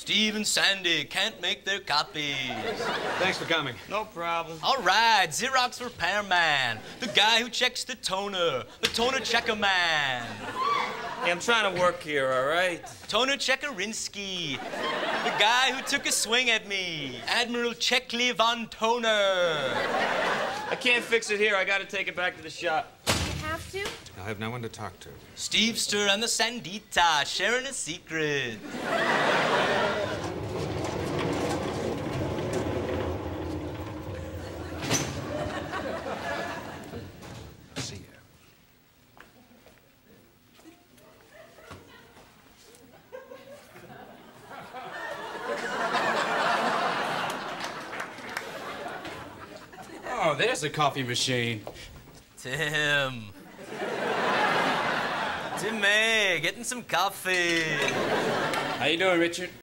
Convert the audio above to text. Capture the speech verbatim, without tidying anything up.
Steve and Sandy can't make their copies. Thanks for coming. No problem. All right, Xerox repairman, the guy who checks the toner, the toner checker man. Hey, I'm trying to work here, all right? Toner Checkerinsky, the guy who took a swing at me, Admiral Checkley von Toner. I can't fix it here. I gotta take it back to the shop. You have to? I have no one to talk to. Stevester and the Sandita sharing a secret. See ya. Oh, there's a coffee machine. Tim. Timmy, getting some coffee. How you doing, Richard?